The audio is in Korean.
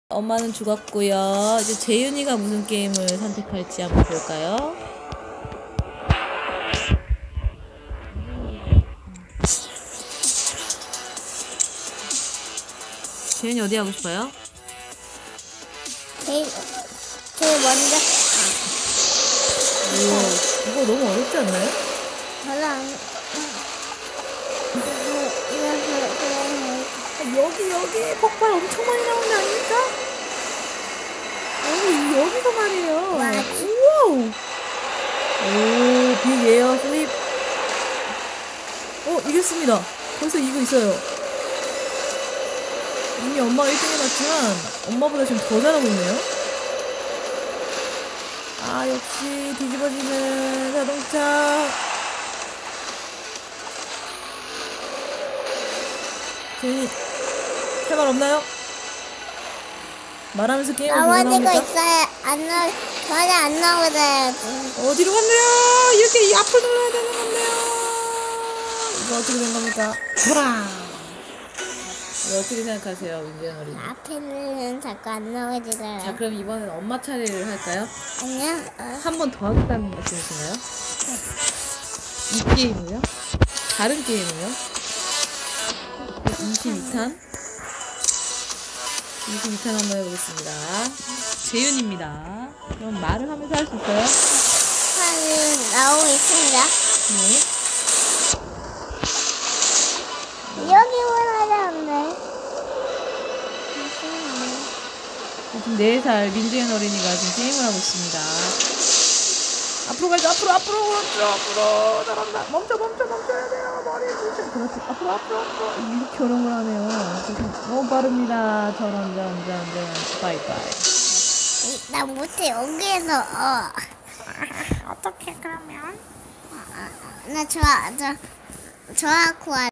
엄마는 죽었고요. 이제 재윤이가 무슨 게임을 선택할지 한번 볼까요? 재윤이 어디 하고 싶어요? 제일 먼저. 우와, 이거 너무 어렵지 않나요? 별로 안. 여기 폭발 엄청 많이 나오는 거 아닙니까? 여기서 말이에요. 맞지? 우와우. 오, 빅 에어 슬립. 이겼습니다. 벌써 이기고 있어요. 이미 엄마가 1등 해놨지만 엄마보다 지금 더 잘하고 있네요. 아, 역시 뒤집어지는 자동차. 재윤이 할 말 없나요? 말하면서 게임을 나머지가 보는 겁니까? 있어요. 전혀 안 나오잖아요. 어디로 갔네요? 이렇게 앞을 눌러야 되는 건데요. 이거 어떻게 된 겁니까? 보라. 이거 어떻게 생각하세요, 민재현 어린이? 앞에는 자꾸 안 나오지가요. 자, 그럼 이번엔 엄마 차례를 할까요? 아니요. 한 번 더 하겠다는 말씀이신가요? 이 게임을요? 다른 게임을요? 22탄? 22탄 한번 해보겠습니다. 재윤입니다. 그럼 말을 하면서 할 수 있어요? 판이 나오고 있습니다. 네. 여기만 하자는데. 지금 4살 민재현 어린이가 지금 게임을 하고 있습니다. 앞으로 가야죠. 앞으로. 그렇죠. 잘한다. 멈춰야 돼요. 머리 뭉쳐. 그렇지. 앞으로. 이렇게 어려운 걸 하네요. 너무 빠릅니다. 저런. 바이바이. 나 못해. 여기에서. 어떻게 그러면? 나 좋아하고